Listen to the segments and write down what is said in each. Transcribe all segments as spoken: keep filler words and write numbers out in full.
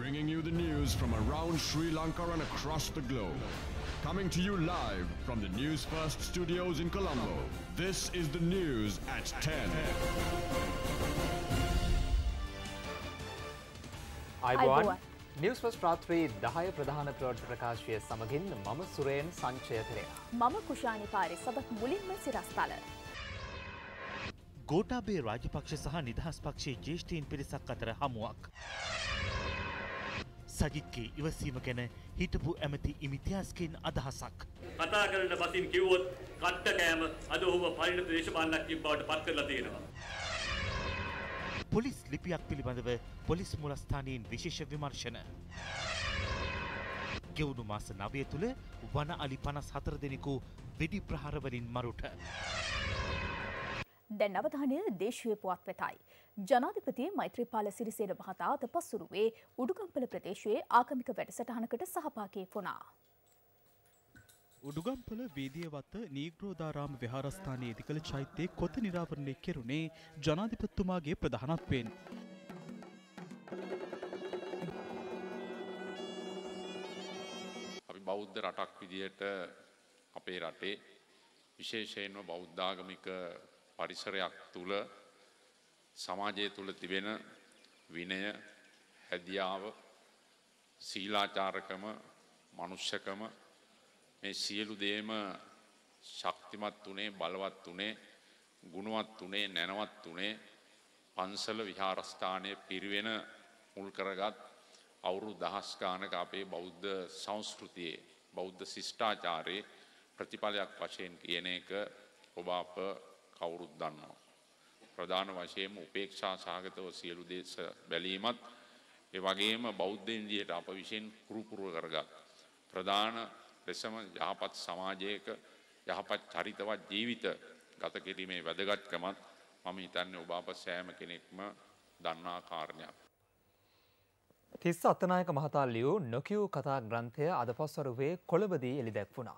bringing you the news from around Sri Lanka and across the globe. Coming to you live from the News First studios in Colombo. This is the news at ten. Ayubowan News First රාත්‍රී දහය ප්‍රධාන ප්‍රවෘත්ති ප්‍රකාශය සමගින් මම සුරේන් සංචය පෙරේරා. මම කුෂානි පාරේ Sabbath මුලින්ම සිරස්තල. ගෝඨාභය රාජපක්ෂ සහ නිදහස් පක්ෂයේ ජ්‍යෙෂ්ඨීන් පිරිසක් අතර හමුවක්. සජිත්ගේ ඉවසීම ගැන හිටපු ඇමති ඉමිතියාස්ගෙන් අදහසක්. කතා කරන බසින් කිව්වොත් කට්ට කෑම අද ඔහුව පරිණත දේශපාලනඥයෙක් බවට පත් කරලා තියෙනවා. පොලිස් ලිපියක් පිළිබඳව පොලිස් මුලස්ථානයෙන් විශේෂ විමර්ශන. ගෙවුණු මාස නවය තුළ වන අලි පනස් හතර දෙනෙකු වෙඩි ප්‍රහාර වලින් මරුට. දැන් අවධානය දේශීය පුවත් වෙතයි. ජනාධිපති මෛත්‍රීපාල සිරිසේන මහතා අද පසුරුවේ උඩුගම්පල ප්‍රදේශයේ ආගමික වැඩසටහනකට සහභාගී වුණා. උඩුගම්පල වේදියවත්ත නීග්‍රෝධාරාම විහාරස්ථානයේ ඉදිකළ චෛත්‍යයේ කොත නිරාවරණය කෙරුණේ ජනාධිපතිතුමාගේ ප්‍රධානත්වයෙන්. අපි බෞද්ධ රටක් විදියට අපේ රටේ විශේෂයෙන්ම බෞද්ධාගමික පරිසරයක් තුල සමාජය තුල තිබෙන විනය, හැදියාව, සීලාචාරකම, මනුෂ්‍යකම මේ සියලු දේම ශක්තිමත් උනේ, බලවත් උනේ, ගුණවත් උනේ, නැනවත් උනේ පන්සල විහාරස්ථානයේ පිරිවෙන මුල් කරගත් අවුරුදු දහස් ගානක අපේ බෞද්ධ සංස්කෘතියේ බෞද්ධ ශිෂ්ටාචාරයේ ප්‍රතිඵලයක් වශයෙන් කියන එක ඔබ අප කවුරුත් දන්නවා. ප්‍රධාන වශයෙන්ම උපේක්ෂා සහගතව සියලු දේශ බැලීමත් ඒ වගේම බෞද්ධ ඉන්දියට අප විසින් කුරුකුරු කරගත් ප්‍රධාන ලෙසම යහපත් සමාජයක යහපත් චරිතවත් ජීවිත ගත කිරීමේ වැදගත්කමත් මම හිතන්නේ ඔබ අප සෑම කෙනෙක්ම දන්නා කාරණයක්. තිස්ස අත්තනායක මහතා ලියූ නොකියූ කතා ග්‍රන්ථය අද පස්වරුවේ කොළඹදී එළිදැක්වුණා.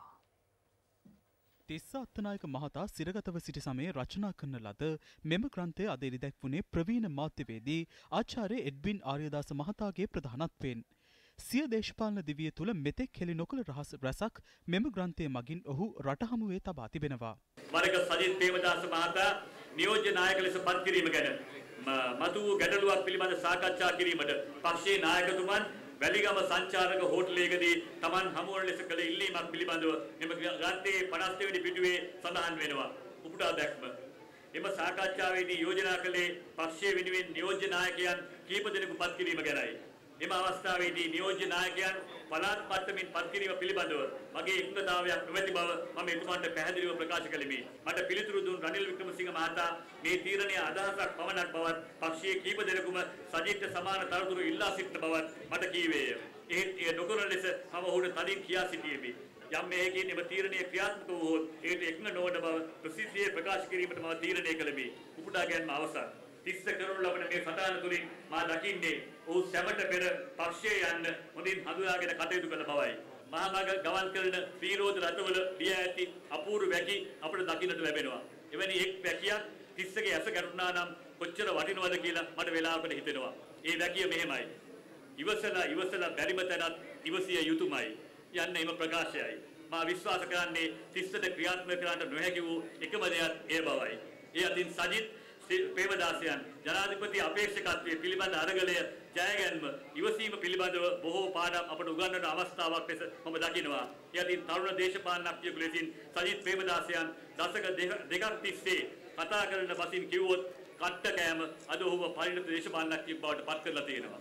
තිස්ස අත්තනායක මහතා සිරගතව සිටි සමයේ රචනා කරන ලද මෙම ග්‍රන්ථය අද එළිදැක්වුණේ ප්‍රවීණ මාධ්‍යවේදී ආචාර්ය එඩ්වින් ආර්යදාස මහතාගේ ප්‍රධානත්වයෙන්. සිය දේශපාලන දිවිය තුළ මෙතෙක් හෙළි නොකළ රහස් රැසක් මෙම ග්‍රන්ථය මගින් ඔහු රට හමුවේ තබා තිබෙනවා. මරක සජිත් ප්‍රේමදාස මහතා නියෝජ්‍ය නායක ලෙස පත් කිරීම ගැන මතු වූ ගැටලුවක් පිළිබඳ සාකච්ඡා කිරීමට පක්ෂයේ නායකතුමන් වැලිගම සංචාරක හෝටලයකදී Taman හමුවන ලෙස කළ ඉල්ලීමක් පිළිබඳව මෙම ග්‍රන්ථයේ පනස් වෙනි පිටුවේ සඳහන් වෙනවා. උපුටා දැක්ම. එම සාකච්ඡාවේදී යෝජනා කළේ පක්ෂයේ වෙනුවෙන් නියෝජ්‍ය නායකයන් කීප දෙනෙකු පත් කිරීම ගැනයි. එම අවස්ථාවේදී නියෝජ්‍ය නායකයන් පළාත් මට්ටමින් පත් කිරීම පිළිබඳව මගේ එකඟතාවයක් නොමැති බව මම එතුමන්ට පැහැදිලිව ප්‍රකාශ කළෙමි. මට පිළිතුරු දුන් රනිල් වික්‍රමසිංහ මහතා මේ තීරණය අදහසක් පමණක් බවත් පක්ෂයේ කීප දෙනෙකුම සජිත්ට සමාන තනතුරු ඉල්ලා සිටින බවත් මට කීවේය. ඒත් එය නොකරන ලෙස මම ඔහුට තදින් කියා සිටියෙමි. යම් මේකින් එම තීරණය ක්‍රියාත්මක වුවහොත් ඒට එකඟ නොවන බව ප්‍රසිද්ධියේ ප්‍රකාශ කිරීමට මම තීරණය කළෙමි. උපුටා ගැනීම අවසන්. තිස්ස කරනු ලබන මේ සටහන තුළින් මා දකින්නේ ඔහු සැමට පෙර පක්ෂයේ යන්න හොඳින් හඳුනාගෙන කටයුතු කළ බවයි. මහාමග ගමන් කරන විරෝධ රටවල දිය ඇති අපූර්ව වැකි අපට දකින්නට ලැබෙනවා. එවැනි එක් වැකියක් තිස්සගේ ඇස ගැටුණා නම් කොච්චර වටිනවද කියලා මට වෙලාවකට හිතෙනවා. ඒ වැකිය මෙහෙමයි. ඉවසලා ඉවසලා බැරිම තැනත් ඉවසිය යුතුයමයි. යන්න එම ප්‍රකාශයයි. මා විශ්වාස කරන්නේ තිස්සට ක්‍රියාත්මක කරන්න නොහැකි වූ එකම දෙයක් ඒ බවයි. ඒ අතින් සජිත් ප්‍රේමදාසයන් ජනාධිපති අපේක්ෂකත්වයේ පිළිබඳ අරගලය ජයගැන්ම ඉවසීම පිළිබඳව බොහෝ පාඩම් අපට උගන්වන අවස්ථාවක් ලෙස මම දකිනවා. යදින් තරුණ දේශපාලනඥයෙකු ලෙසින් සජිත් ප්‍රේමදාසයන් දශක දෙකක් තිස්සේ කතා කරන බසින් කිව්වොත් කට්ට කෑම අද ඔහුව පරිණත දේශපාලනඥයෙක් බවට පත් කරලා තියෙනවා.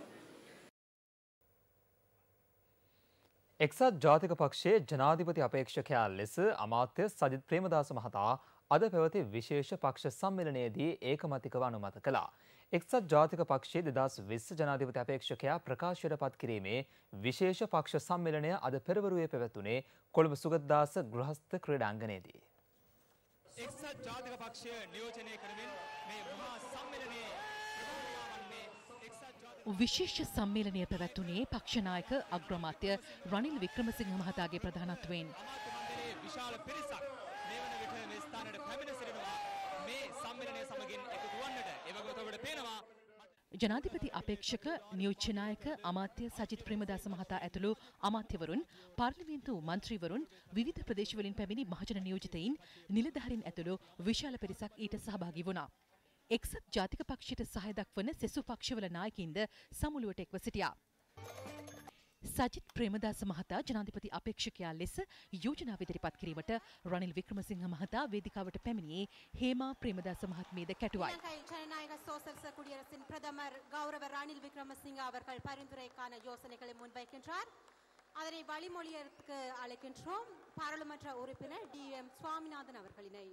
එක්සත් ජාතික පක්ෂයේ ජනාධිපති අපේක්ෂකයා ලෙස අමාත්‍ය සජිත් ප්‍රේමදාස මහතා අද පැවති විශේෂ පක්ෂ සම්මේලනයේදී ඒකමතිකව අනුමත කළා. එක්සත් ජාතික පක්ෂයේ දෙදහස් විස්ස ජනාධිපති අපේක්ෂකයා ප්‍රකාශයට පත් කිරීමේ විශේෂ පක්ෂ සම්මේලනය අද පෙරවරුවේ පැවැතුනේ කොළඹ සුගතදාස ගෘහස්ත ක්‍රීඩාංගණයේදී. එක්සත් ජාතික පක්ෂය නියෝජනය කරමින් මේ මහා සම්මේලනයේ විශේෂ සම්මේලනය පැවැත්වුණේ පක්ෂ නායක අග්‍රාමාත්‍ය රනිල් වික්‍රමසිංහ මහතාගේ ප්‍රධානත්වයෙන්. විශාල පිරිසක් මේ වන විට මේ ස්ථානයට පැමිණ සිටිනවා. මේ සම්මේලනය සමගින් එකතු වන්නට එවගොතවට පේනවා ජනාධිපති අපේක්ෂක නියෝජ්‍ය නායක අමාත්‍ය සජිත් ප්‍රේමදාස මහතා ඇතුළු අමාත්‍යවරුන්, පාර්ලිමේන්තු මන්ත්‍රීවරුන්, විවිධ ප්‍රදේශවලින් පැමිණි මහජන නියෝජිතයින්, නිලධාරීන් ඇතුළු විශාල පිරිසක් ඊට සහභාගී වුණා. එක්සත් ජාතික පක්ෂයට සහාය දක්වන සෙසු පක්ෂවල නායකින්ද සමුළුවට එක්ව සිටියා. සජිත් ප්‍රේමදාස මහතා ජනාධිපති අපේක්ෂකයා ලෙස යෝජනා ඉදිරිපත් කිරීමට රනිල් වික්‍රමසිංහ මහතා වේදිකාවට පැමිණියේ ஹேமா பிரேமதாச மகாத்மீது கட்டுவாய். ஜனநாயக சோசலிச குடியரசின் பிரதமர் கௌரவ ரணில் விக்ரமசிங்க அவர்கள் பரிந்துரைக்கான யோசனைகளை முன்வைக்கின்றார். அதனை வழிமொழியற்கு அழைக்கின்றோம் பாராளுமன்ற உறுப்பினர் டி எம் சுவாமிநாதன் அவர்களினை.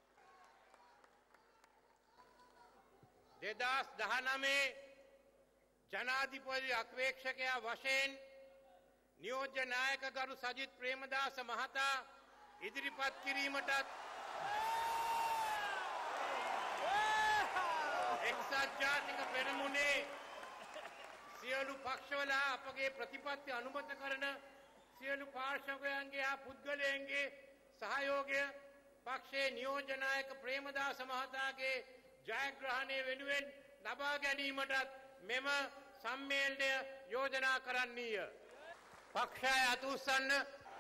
දෙදස් දහනවයේ ජනාධිපති අපේක්ෂකයා වශයෙන් නියෝජ්‍ය නායක ගරු සජිත් ප්‍රේමදාස මහතා ඉදිරිපත් කිරීමටත් එක්සත් ජාතික පෙරමුණේ සියලු පක්ෂවල අපගේ ප්‍රතිපත්ති අනුමත කරන සියලු පාර්ශවයන්ගේ හා පුද්ගලයන්ගේ සහයෝගය පක්ෂයේ නියෝජ්‍ය නායක ප්‍රේමදාස මහතාගේ ජයග්‍රහණය වෙනුවෙන් ලබා ගැනීමටත් මෙම සම්මේලනය යෝජනා කරන්නීය. පක්ෂය අතුස්සන්න,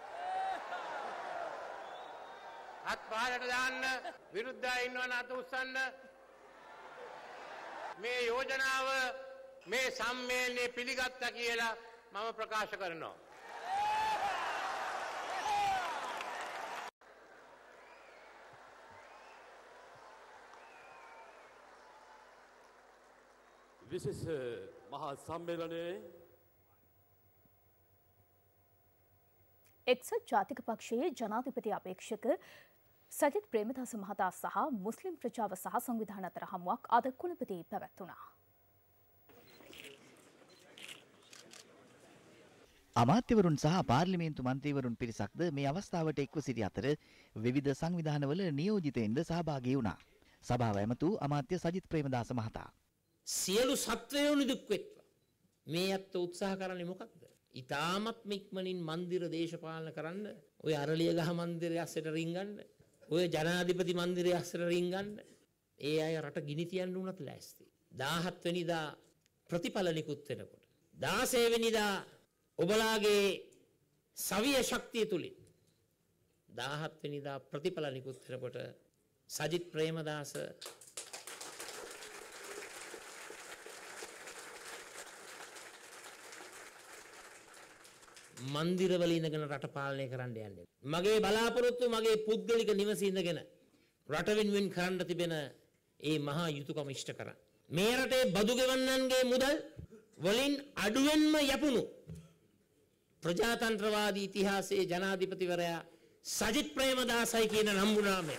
අත් පහලට දාන්න, විරුද්ධයි ඉන්නවන අතුස්සන්න. මේ යෝජනාව මේ සම්මේලනයේ පිළිගත්තා කියලා මම ප්‍රකාශ කරනවා. විශේෂ මහා සම්මේලනයේ එක්සත් ජාතික පක්ෂයේ ජනාධිපති අපේක්ෂක සජිත් ප්‍රේමදාස මහතා සහ මුස්ලිම් ප්‍රජාව සහ සංවිධාන අතර හමුවක් අද කොළඹදී පැවැත්වුණා. අමාත්‍යවරුන් සහ පාර්ලිමේන්තු මන්ත්‍රීවරුන් පිරිසක්ද මේ අවස්ථාවට එක්ව සිටි අතර විවිධ සංවිධානවල නියෝජිතයින්ද සහභාගී වුණා. සභාව ඇමතු අමාත්‍ය සජිත් ප්‍රේමදාස මහතා සියලු සත්වයෝ නිදුක් වෙත්වා. මේ අත්ත උත්සාහ කරන්නේ මොකක්ද? ඊටාමත් ඉක්මනින් මන්දිර දේශපාලන කරන්න, ඔය අරලියගහ මන්දිරය ඇස්සට රින්ගන්න, ඔය ජනාධිපති මන්දිරය ඇස්සට රින්ගන්න, ඒ අය රට ගිනි තියන්න උනත් ලෑස්ති. දාහත් වෙනිදා ප්‍රතිඵල නිකුත් වෙනකොට, දාසය වෙනිදා ඔබලාගේ සවිය ශක්තිය තුලින් දාහත් වෙනිදා ප්‍රතිඵල නිකුත් වෙනකොට සජිත් ප්‍රේමදාස මන්දිරවල ඉඳගෙන රට පාලනය කරන්න යන්නේ. මගේ බලාපොරොත්තු මගේ පුද්ගලික නිවසේ ඉඳගෙන රට වෙනුවෙන් කරන්න තිබෙන ඒ මහා යුතුයකම ඉෂ්ට කරන්න. මේ රටේ බදු ගෙවන්නන්ගේ මුදල් වලින් අඩුවෙන්ම යපුණු ප්‍රජාතන්ත්‍රවාදී ඉතිහාසයේ ජනාධිපතිවරයා සජිත් ප්‍රේමදාසයි කියන නම්බුනාමය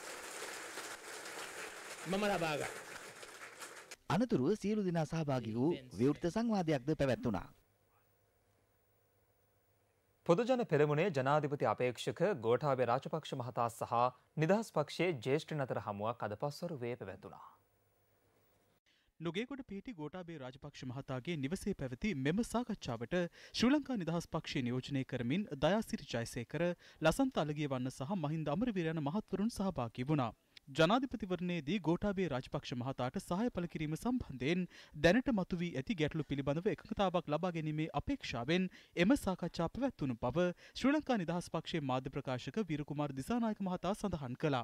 මම ලබා ගන්නවා. අනතුරුව සියලු දෙනා සහභාගී වූ විවෘත සංවාදයක්ද පැවැත්වුණා. පොදුජන පෙරමුණේ ජනාධිපති අපේක්ෂක ගෝඨාභය රාජපක්ෂ මහතා සහ නිදහස් පක්ෂයේ ජ්‍යෙෂ්ඨ නතර හමුවක් අද පස්වරුවේ පැවැත්වුණා. නුගේගොඩ පීටි ගෝඨාභය රාජපක්ෂ මහතාගේ නිවසේ පැවති මෙම සාකච්ඡාවට ශ්‍රී ලංකා නිදහස් පක්ෂය නියෝජනය කරමින් දයාසිරි ජයසේකර, ලසන්ත අලගිය වන්න සහ මහින්ද අමරවීර යන මහත්වරුන් සහභාගී වුණා. ජනාධිපතිවරණයේදී ගෝඨාභය රාජපක්ෂ මහතාට සහාය පළ කිරීම සම්බන්ධයෙන් දැනට මතුවී ඇති ගැටලු පිළිබඳව එකඟතාවක් ලබා ගැනීමේ අපේක්ෂාවෙන් එම සාකච්ඡා පැවැත්වුණු බව ශ්‍රී ලංකා නිදහස් පක්ෂයේ මාධ්‍ය ප්‍රකාශක වීරකුමාර දිසානායක මහතා සඳහන් කළා.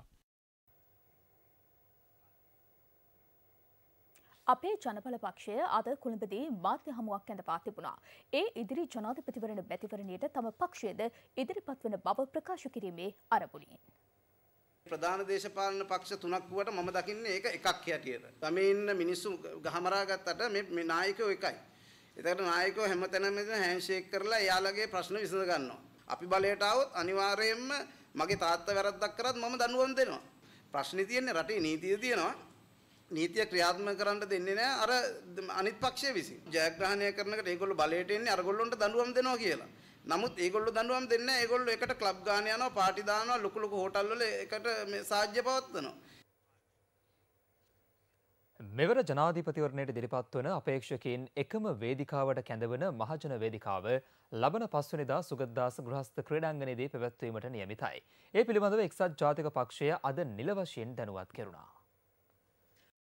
අපේ ජනබල පක්ෂය අද කොළඹදී මාධ්‍ය හමුවක් ඇඳපා තිබුණා. ඒ ඉදිරි ජනාධිපතිවරණ මැතිවරණයට තම පක්ෂයද ඉදිරිපත් වන බව ප්‍රකාශ කිරීමේ අරමුණින්. ප්‍රධාන දේශපාලන පක්ෂ තුනක් වුවට මම දකින්නේ ඒක එකක් හැටියට. ගමේ ඉන්න මිනිස්සු ගහමරා ගත්තට මේ මේ නායකයෝ එකයි. ඒකට නායකයෝ හැමතැනම හෑන්ඩ්ෂේක් කරලා එයාලගේ ප්‍රශ්න විසඳ ගන්නවා. අපි බලයට આવොත් අනිවාර්යයෙන්ම මගේ තාත්තා වැරද්දක් කරත් මම දඬුවම් දෙනවා. ප්‍රශ්නේ තියෙන්නේ රටේ නීතිය තියෙනවා. නීතිය ක්‍රියාත්මක කරන්න දෙන්නේ නැහැ අර අනිත් පක්ෂයේ විසින්. ජයග්‍රහණය කරනකොට ඒගොල්ලෝ බලයට එන්නේ අරගොල්ලොන්ට දඬුවම් දෙනවා කියලා. නමුත් ඒගොල්ලෝ දඬුවම් දෙන්නේ නැහැ. ඒගොල්ලෝ එකට ක්ලබ් ගාන යනවා, පාටි දානවා, ලොකු ලොකු හෝටල් වල එකට මේ සාජ්‍ය පවත්වනවා. මෙවර ජනාධිපතිවරණයට ඉදිරිපත් වන අපේක්ෂකයින් එකම වේදිකාවට කැඳවන මහජන වේදිකාව ලබන පස්වැනිදා සුගතදාස ගෘහස්ත ක්‍රීඩාංගණයේදී පැවැත්වීමට නියමිතයි. ඒ පිළිබඳව එක්සත් ජාතික පක්ෂය අද නිල වශයෙන් දැනුවත් කෙරුණා.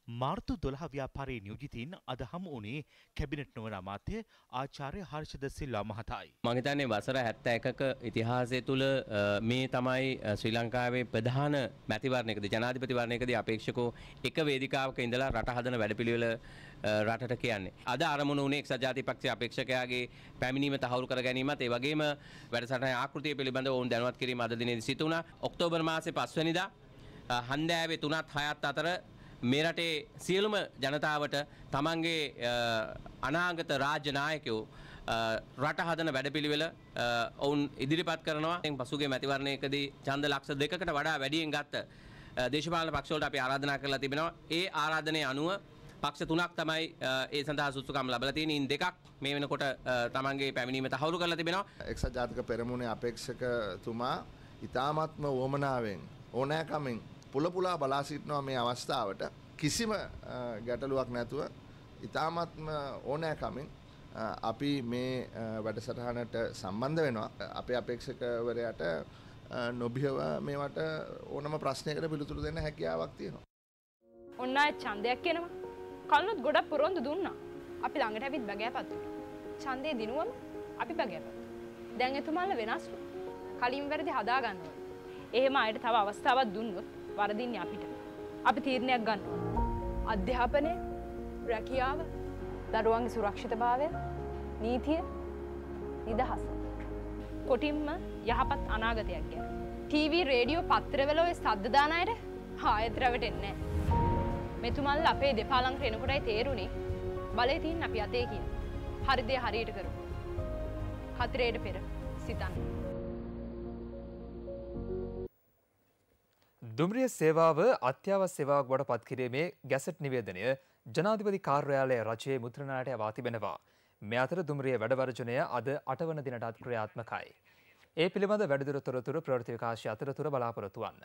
මාර්තු දොළහ ව්‍යාපාරයේ නියෝජිතයින් අද හමු වුණේ කැබිනට් නොවන අමාත්‍ය ආචාර්ය හර්ෂද සිල්වා මහතායි. මම හිතන්නේ වසර හැත්තෑ එකක ඉතිහාසය තුළ මේ තමයි ශ්‍රී ලංකාවේ ප්‍රධාන මැතිවරණයකදී ජනාධිපතිවරණයකදී අපේක්ෂකෝ එක වේදිකාවක ඉඳලා රට හදන වැඩපිළිවෙල රටට කියන්නේ. අද ආරමුණු වුණේ එක්සත් ජාතික පක්ෂයේ අපේක්ෂකයාගේ පැමිණීම තහවුරු කර ගැනීමත් ඒ වගේම වැඩසටහනේ ආකෘතිය පිළිබඳව ඔවුන් දැනුවත් කිරීම අද දිනේදී සිදු වුණා. ඔක්තෝබර් මාසේ පස් වෙනිදා හන්දෑවේ තුනත් හයත් අතර මේ රටේ සියලුම ජනතාවට තමන්ගේ අනාගත රාජ්‍ය නායකයෝ රට හදන වැඩපිළිවෙල ඔවුන් ඉදිරිපත් කරනවා. පසුගිය මැතිවරණයකදී ඡන්ද ලක්ෂ දෙකකට වඩා වැඩියෙන් ගත්ත දේශපාලන පක්ෂ වලට අපි ආරාධනා කරලා තිබෙනවා. ඒ ආරාධනයේ අනුව පක්ෂ තුනක් තමයි ඒ සඳහා සුසුකම් ලැබලා තියෙන්නේ. ඉන් දෙකක් මේ වෙනකොට තමන්ගේ පැමිණීම තහවුරු කරලා තිබෙනවා. එක්සත් ජාතික පෙරමුණේ අපේක්ෂකතුමා ඉතාමත්ම වොමනාවෙන් ඕනෑකමින් පුල පුලා බලා සිටිනවා මේ අවස්ථාවට කිසිම ගැටලුවක් නැතුව ඉතාමත්ම ඕනෑකමින් අපි මේ වැඩසටහනට සම්බන්ධ වෙනවා. අපේ අපේක්ෂකවරයාට නොබියව මේවට ඕනම ප්‍රශ්නයකට පිළිතුරු දෙන්න හැකියාවක් තියෙනවා. ඔන්න ආයෙත් ඡන්දයක් එනවා. කලිනුත් ගොඩක් පොරොන්දු දුන්නා. අපි ළඟට ඇවිත් බගෑපත් වුණා. ඡන්දේ දිනුවම අපි බගෑපත්. දැන් එතුමාලා වෙනස්ලු. කලින් වැරදි හදා ගන්නවා. එහෙම අයට තව අවස්ථාවක් දුන්නොත් වරදින්නේ අපිට. අපි තීරණයක් ගන්නවා. අධ්‍යාපනය, රැකියාව, දරුවන්ගේ සුරක්ෂිතභාවය, නීතිය, නිදහස. කොටින්ම යහපත් අනාගතයක් ගැන. ටීවී, රේඩියෝ, පත්‍රවල ඔය සද්ද දාන අයට ආයෙත් රැවටෙන්නේ නැහැ. මෙතුමල්ලා අපේ දෙපා ළඟට එනකොටයි තේරුනේ බලේ තියෙන අපි අතේ කියන. හරි දේ හරියට කරමු. හතරේට පෙර සිතන්න. දුම්රිය සේවාව අත්‍යවශ්‍ය සේවාවක් බවට පත් කිරීමේ ගැසට් නිවේදනය ජනාධිපති කාර්යාලය රජයේ මුද්‍රණාලයට යවා තිබෙනවා. මේ අතර දුම්රිය වැඩ වර්ජනය අද අට වන දිනටත් ක්‍රියාත්මකයි. ඒ පිළිබඳ වැඩිදුර තොරතුරු ප්‍රවෘත්ති විකාශය අතරතුර බලාපොරොත්තු වන්න.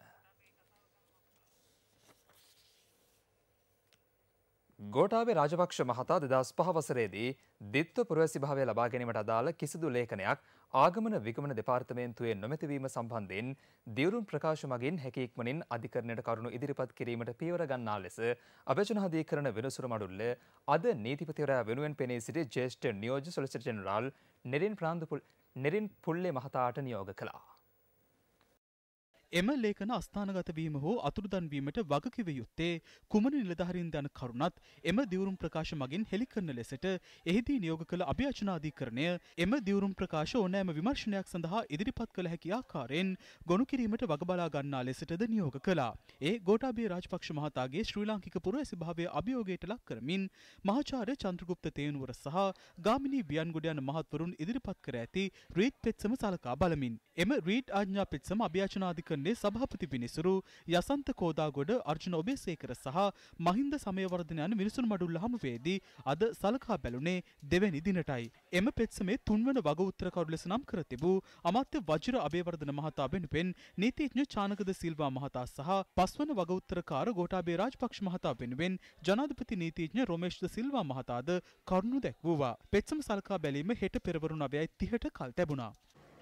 ගෝඨාභය රාජපක්ෂ මහතා දෙදහස් පහ වසරේදී දිත්ව පුරවැසි භාවය ලබා ගැනීමට අදාළ කිසිදු ලේඛනයක් ආගමන විගමන දෙපාර්තමේන්තුවේ නොමැතිවීම සම්බන්ධයෙන් දියුරුම් ප්‍රකාශ මගින් හැකි ඉක්මනින් අධිකරණයට කරුණු ඉදිරිපත් කිරීමට පියවර ගන්නා ලෙස අභිජනාධිකරණ වෙනසුරු මඩුල්ල අද නීතිපතිවරයා වෙනුවෙන් පෙනී සිටි ජ්‍යෙෂ්ඨ නියෝජ්‍ය සොලිසිටර් ජෙනරාල් නෙරින් ප්‍රාන්දුපුල් නෙරින් පුල්ලේ මහතාට නියෝග කළා. එම ලේඛන අස්ථානගත වීම හෝ අතුරුදන් වීමට වගකිව යුත්තේ කුමන නිලධාරීන් යන කරුණත් එම දියුරුම් ප්‍රකාශ මගින් හෙළි කරන ලෙසට එහිදී නියෝග කළ අභියාචනාධිකරණය එම දියුරුම් ප්‍රකාශ ඕනෑම විමර්ශනයක් සඳහා ඉදිරිපත් කළ හැකි ආකාරයෙන් ගොනු කිරීමට වග බලා ගන්නා ලෙසටද නියෝග කළා. ඒ ගෝඨාභය රාජපක්ෂ මහතාගේ ශ්‍රී ලාංකික පුරවැසි භාවය අභියෝගයට ලක් කරමින් මහාචාර්ය චන්ද්‍රගුප්ත තේනුවර සහ ගාමිණී බියන්ගොඩ යන මහත්වරුන් ඉදිරිපත් කර ඇති රීඩ් පෙත්සම සලකා බලමින් එම රීඩ් ආඥා පෙත්සම අභියාචනාධිකරණය සභාපති විනිසුරු යසන්ත කෝදාගොඩ අර්ජුන ඔබේසේකර සහ මහින්ද සමයවර්ධන යන මිනිසුන් මඩුල්ල හමුවේදී අද සලකා බැලුනේ දෙවැනි දිනටයි. එම පෙත්සමේ තුන්වන වග උත්තරකරු ලෙස නම් කර තිබූ අමාත්‍ය වජිර අබේවර්ධන මහතා වෙනුවෙන් නීතිඥ චානකද සිල්වා මහතා සහ පස්වන වග උත්තරකාර ගෝඨාභය රාජපක්ෂ මහතා වෙනුවෙන් ජනාධිපති නීතිඥ රොමේෂ් ද සිල්වා මහතාද කරුණු දැක්වුවා. පෙත්සම සලකා බැලීම හෙට පෙරවරු නවයයි තිහට කල් තැබුණා.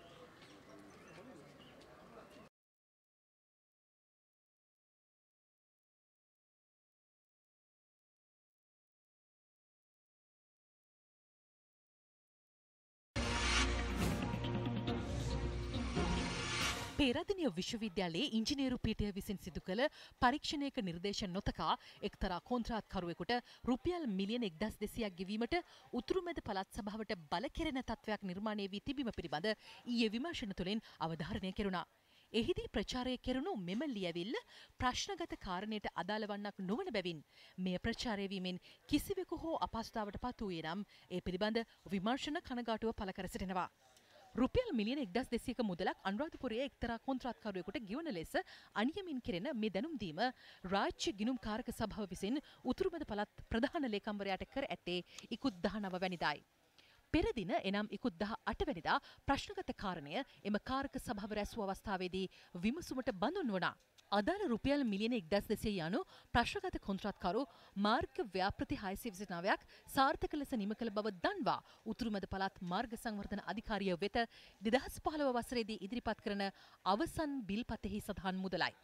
පේරාදෙණිය විශ්වවිද්‍යාලයේ ඉංජිනේරු පීඨය විසින් සිදු කළ පරීක්ෂණයක නිර්දේශ නොතකා එක්තරා කොන්ත්‍රාත්කරුවෙකුට රුපියල් මිලියන එක්දහස් දෙසීයක් ගෙවීමට උතුරුමැද පළාත් සභාවට බල කෙරෙන තත්ත්වයක් නිර්මාණය වී තිබීම පිළිබඳ ඊයේ විමර්ශන තුළින් අවධාරණය කෙරුණා. එහිදී ප්‍රචාරය කෙරුණු මෙම ලියවිල්ල ප්‍රශ්නගත කාරණයට අදාළ වන්නක් නොවන බැවින් මෙය ප්‍රචාරය වීමෙන් කිසිවෙකු හෝ අපහසුතාවට පත් වූයේ නම් ඒ පිළිබඳ විමර්ශන කනගාටුව පළ කර සිටිනවා. රුපියල් මිලියන එක්දහස් දෙසීයක මුදලක් අනුරාධපුරයේ එක්තරා කොන්ත්‍රාත්කරුවෙකුට ගෙවන ලෙස අනියමින් කෙරෙන මේ දැනුම් දීම රාජ්‍ය ගිණුම් කාරක සභාව විසින් උතුරුමැද පළාත් ප්‍රධාන ලේකම්වරයාට කර ඇත්තේ ඉකුත් දහනව වැනිදායි. පෙර දින එනම් ඉකුත් දහ අට වැනිදා ප්‍රශ්නගත කාරණය එම කාරක සභාව රැස් වූ අවස්ථාවේදී විමසුමට බඳුන් වුණා. අදාළ රුපියල් මිලියන එක්දහස් දෙසීය යනු ප්‍රශ්නගත කොන්ත්‍රාත්කරු මාර්ග ව්‍යාපෘති හයසිය විසිනවයක් සාර්ථක ලෙස නිම කළ බව දන්වා උතුරුමැද පළාත් මාර්ග සංවර්ධන අධිකාරිය වෙත දෙදහස් පහළොව වසරේදී ඉදිරිපත් කරන අවසන් බිල්පතෙහි සඳහන් මුදලයි.